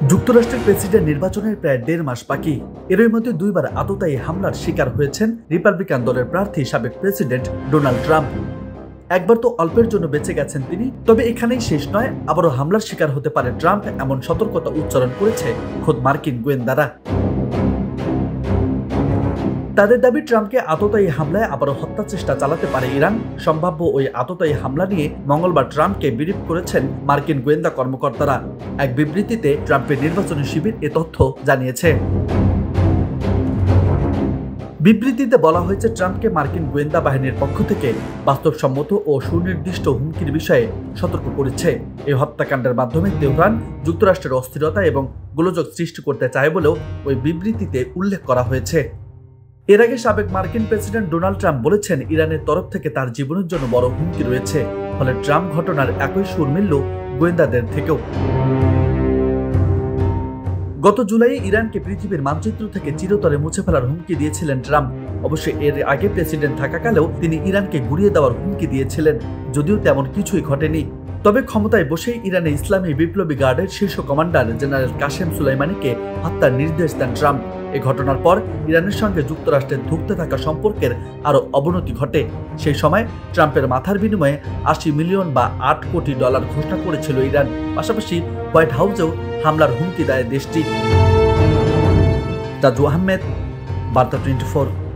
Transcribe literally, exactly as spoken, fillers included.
যুক্তরাষ্ট্রের প্রেসিডেন্ট নির্বাচনের প্রায় দেড় মাস বাকি। এরই মধ্যে দুইবার আততায়ী হামলার শিকার হয়েছেন রিপাবলিকান দলের প্রার্থী সাবেক প্রেসিডেন্ট ডোনাল্ড ট্রাম্প। একবার তো অল্পের জন্য বেঁচে গেছেন তিনি, তবে এখানেই শেষ নয়, আবারও হামলার শিকার হতে পারে ট্রাম্প, এমন সতর্কতা উচ্চারণ করেছে খোদ মার্কিন গোয়েন্দারা। তাদের দাবি, ট্রাম্পকে আততায়ী হামলায় আবারও হত্যা চেষ্টা চালাতে পারে ইরান। সম্ভাব্য ওই আততায়ী হামলা নিয়ে মঙ্গলবার ট্রাম্পকে ব্রিফ করেছেন মার্কিন গোয়েন্দা কর্মকর্তারা। এক বিবৃতিতে ট্রাম্পের নির্বাচনী শিবির এ তথ্য জানিয়েছে। বিবৃতিতে বলা হয়েছে, ট্রাম্পকে মার্কিন গোয়েন্দা বাহিনীর পক্ষ থেকে বাস্তবসম্মত ও সুনির্দিষ্ট হুমকির বিষয়ে সতর্ক করেছে। এই হত্যাকাণ্ডের মাধ্যমে তেহরান যুক্তরাষ্ট্রের অস্থিরতা এবং গোলযোগ সৃষ্টি করতে চায় বলেও ওই বিবৃতিতে উল্লেখ করা হয়েছে। এর আগে সাবেক মার্কিন প্রেসিডেন্ট ডোনাল্ড ট্রাম্প বলেছেন, ইরানের তরফ থেকে তার জীবনের জন্য বড় হুমকি রয়েছে। ফলে ট্রাম্প ঘটনার একই সুর মিলল গোয়েন্দাদের থেকেও। গত জুলাইয়ে ইরানকে পৃথিবীর মানচিত্র থেকে চিরতরে মুছে ফেলার হুমকি দিয়েছিলেন ট্রাম্প। অবশ্যই এর আগে প্রেসিডেন্ট থাকাকালেও তিনি ইরানকে গুড়িয়ে দেওয়ার হুমকি দিয়েছিলেন, যদিও তেমন কিছুই ঘটেনি। তবে ক্ষমতায় বসেই ইরানে ইসলামী বিপ্লবী গার্ডের শীর্ষ কমান্ডার জেনারেল কাশেম সুলাইমানিকে হত্যার নির্দেশ দেন ট্রাম্প। এই ঘটনার পর ইরানের সঙ্গে যুক্তরাষ্ট্রের ধুঁকতে থাকা সম্পর্কের আরও অবনতি ঘটে। সেই সময় ট্রাম্পের মাথার বিনিময়ে আশি মিলিয়ন বা আট কোটি ডলার ঘোষণা করেছিল ইরান। পাশাপাশি হোয়াইট হাউসেও হামলার হুমকি দেয় দেশটি। রাজু আহমেদ, বার্তা টোয়েন্টি ফোর।